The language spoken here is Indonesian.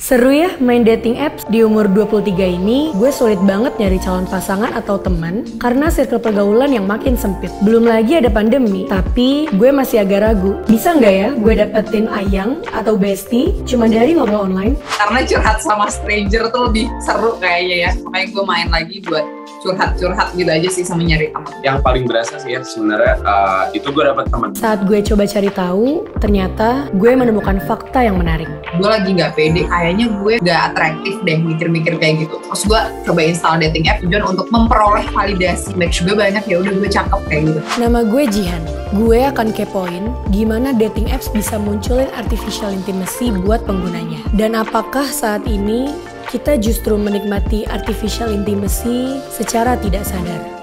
Seru ya main dating apps. Di umur 23 ini, gue sulit banget nyari calon pasangan atau teman karena circle pergaulan yang makin sempit. Belum lagi ada pandemi, tapi gue masih agak ragu. Bisa nggak ya gue dapetin ayang atau bestie cuma dari ngobrol online? Karena curhat sama stranger tuh lebih seru kayaknya ya. Makanya gue main lagi buat curhat-curhat gitu aja sih sama nyari teman. Yang paling berasa sih ya sebenarnya itu gue dapet teman. Saat gue coba cari tahu, ternyata gue menemukan fakta yang menarik. Gue lagi nggak pede, kayaknya gue nggak atraktif deh mikir-mikir kayak gitu. Terus gue coba install dating app tujuan untuk memperoleh validasi. Match gue banyak, ya udah gue cakep kayak gitu. Nama gue Jihan. Gue akan kepoin gimana dating apps bisa munculin artificial intimacy buat penggunanya. Dan apakah saat ini kita justru menikmati artificial intimacy secara tidak sadar.